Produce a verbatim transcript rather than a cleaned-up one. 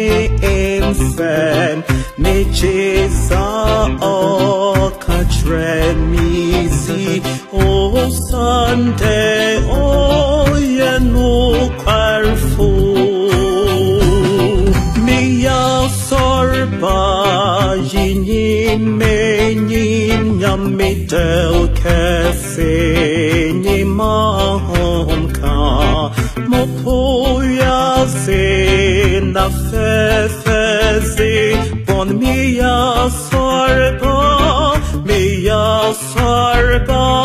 em fan me cheza o katre mi si o Fante o yenu kwarfu Me Ye Asorba yin me yin nyam me del cafe ni ma hom ka mo po ya se na fe fe se bon Me Ye Asorba Me Ye Asorba